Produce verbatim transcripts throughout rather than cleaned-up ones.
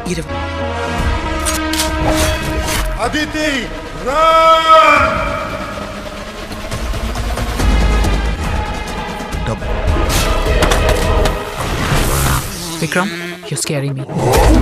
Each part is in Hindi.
Aditi, run! Vikram, you're scaring me.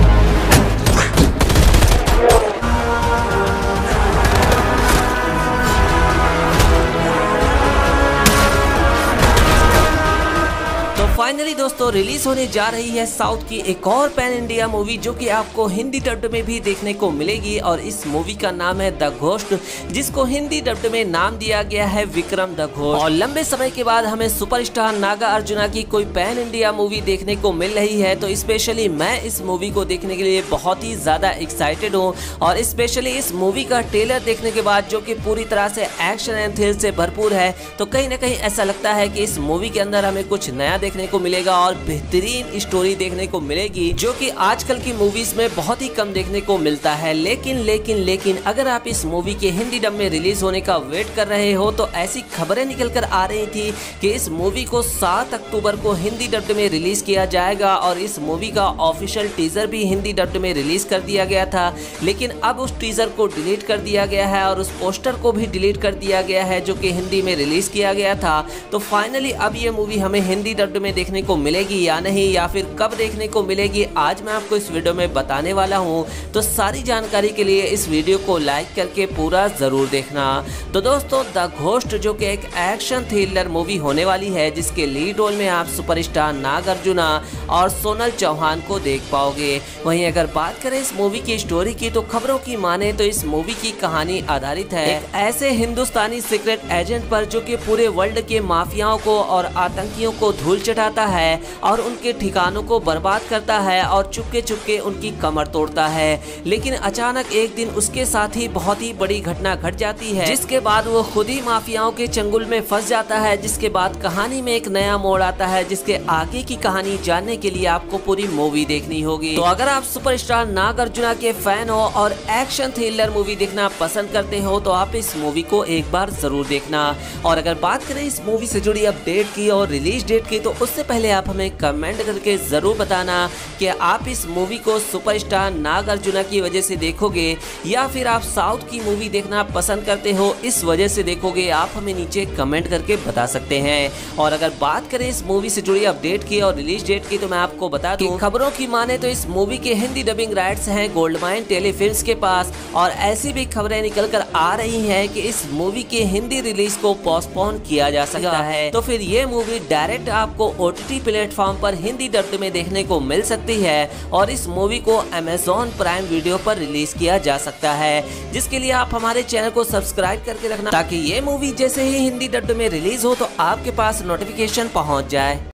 Finally दोस्तों रिलीज होने जा रही है साउथ की एक और पैन इंडिया मूवी जो कि आपको हिंदी डब्ड में भी देखने को मिलेगी और इस मूवी का नाम है द घोस्ट, जिसको हिंदी डब्ड में नाम दिया गया है विक्रम द घोस्ट। और लंबे समय के बाद हमें सुपरस्टार नागा अर्जुना की कोई पैन इंडिया मूवी देखने को मिल रही है, तो स्पेशली मैं इस मूवी को देखने के लिए बहुत ही ज्यादा एक्साइटेड हूँ। और स्पेशली इस मूवी का ट्रेलर देखने के बाद जो कि पूरी तरह से एक्शन एंड थ्रिल से भरपूर है, तो कहीं ना कहीं ऐसा लगता है कि इस मूवी के अंदर हमें कुछ नया देखने को मिलेगा और बेहतरीन स्टोरी देखने को मिलेगी, जो कि आजकल की मूवीज में बहुत ही कम देखने को मिलता है। लेकिन लेकिन लेकिन अगर आप इस मूवी के हिंदी डब में रिलीज होने का वेट कर रहे हो, तो ऐसी खबरें निकल कर आ रही थी कि इस मूवी को सात अक्टूबर को हिंदी डब्ड में रिलीज किया जाएगा और इस मूवी का ऑफिशियल टीजर भी हिंदी डब्ड में रिलीज कर दिया गया था। लेकिन अब उस टीजर को डिलीट कर दिया गया है और उस पोस्टर को भी डिलीट कर दिया गया है जो कि हिंदी में रिलीज किया गया था। तो फाइनली अब ये मूवी हमें हिंदी डब्ड में देखने को मिलेगी या नहीं, या फिर कब देखने को मिलेगी, आज मैं आपको इस वीडियो में बताने वाला हूं। तो सारी जानकारी के लिए इस वीडियो को लाइक करके पूरा जरूर देखना। तो दोस्तों द घोस्ट जो कि एक एक्शन थ्रिलर मूवी होने वाली है, जिसके लीड रोल में आप सुपरस्टार नाग अर्जुना और सोनल चौहान को देख पाओगे। वहीं अगर बात करें इस मूवी की स्टोरी की, तो खबरों की माने तो इस मूवी की कहानी आधारित है एक ऐसे हिंदुस्तानी सीक्रेट एजेंट पर जो कि पूरे वर्ल्ड के माफियाओं को और आतंकियों को धूल चटाता है और उनके ठिकानों को बर्बाद करता है और चुपके चुपके उनकी कमर तोड़ता है। लेकिन अचानक एक दिन उसके साथ ही बहुत ही बड़ी घटना घट जाती है, जिसके बाद वो खुद ही माफियाओं के चंगुल में फंस जाता है। जिसके बाद कहानी में एक नया मोड़ आता है, जिसके आगे की कहानी जानने के लिए आपको पूरी मूवी देखनी होगी। तो अगर आप सुपरस्टार नाग अर्जुना के फैन हो और एक्शन थ्रिलर मूवी देखना पसंद करते हो, तो आप इस मूवी को एक बार जरूर देखना। और अगर बात करें इस मूवी से जुड़ी अपडेट की और रिलीज डेट की, तो उससे पहले आप हमें कमेंट करके जरूर बताना कि आप इस मूवी को सुपरस्टार नाग अर्जुना की वजह से देखोगे या फिर आप साउथ की मूवी देखना पसंद करते हो इस वजह से देखोगे। आप हमें नीचे कमेंट करके बता सकते हैं। और अगर बात करें इस मूवी से जुड़ी अपडेट की और रिलीज डेट की, तो मैं आपको बता दूं, खबरों की माने तो इस मूवी के हिंदी डबिंग राइट्स हैं गोल्ड माइन टेलीफिल्म्स के पास। और ऐसी भी खबरें निकल कर आ रही है कि इस मूवी के हिंदी रिलीज को पोस्टपोन किया जा सकता है। तो फिर ये मूवी डायरेक्ट आपको ओटीटी प्लेटफॉर्म पर हिंदी डब्ड में देखने को मिल सकती है और इस मूवी को अमेज़न प्राइम वीडियो पर रिलीज किया जा सकता है, जिसके लिए आप हमारे चैनल को सब्सक्राइब करके रखना, ताकि ये मूवी जैसे ही हिंदी डब्ड में रिलीज हो तो आपके पास नोटिफिकेशन पहुंच जाए।